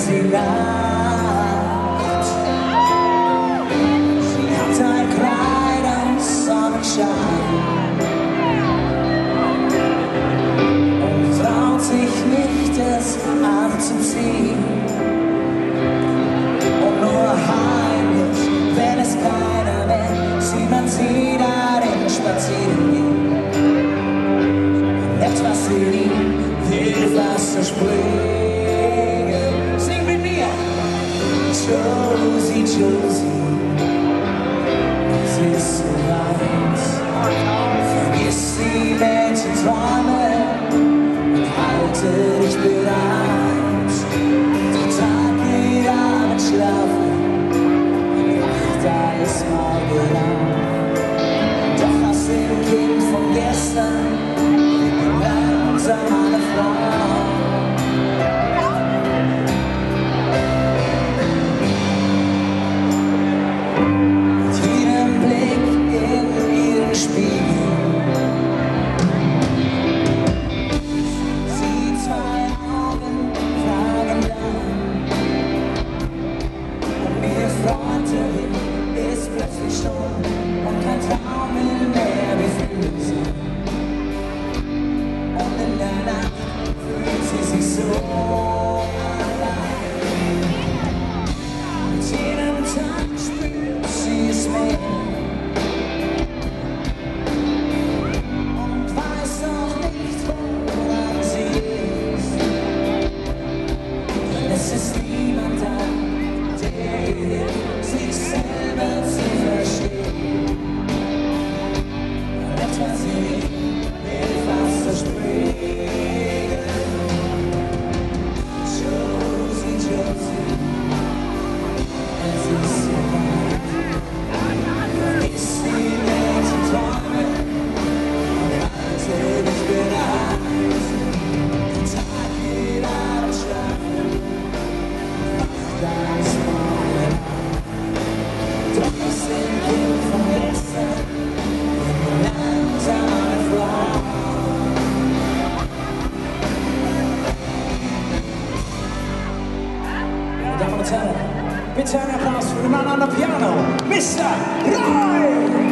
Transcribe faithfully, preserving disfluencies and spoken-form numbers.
sie lacht. Sie hat ein Kleid aus Sonnenschein und traut sich nicht, es anzuziehen. Und nur heimlich, wenn es keiner will, sieht man sie darin spazieren gehen. Etwas in ihm will Wasser springen. Sing mit mir! Josie, Josie, es ist so weit. Vergiss die Mädchenträume und halte dich bereit. Der Tag geht Abend schlafen, wacht alles morgen auf. Doch aus dem Kind von gestern eine Frau. Mit jedem Blick in ihren Spiegel sieht zwei Augen fragend an. Und ihr Freundin ist plötzlich stumm und kein Traum will mehr befüllt sein. Sie sich so allein. Mit jedem Tag spürt sie es mehr und weiß auch nicht, woran sie ist. Denn es ist niemand da, der ihr hilft, sich selber zu verstehen. Und etwas in ihr will Wasser springen. Bitte einen Applaus für den Mann an der Piano, Mister Roy!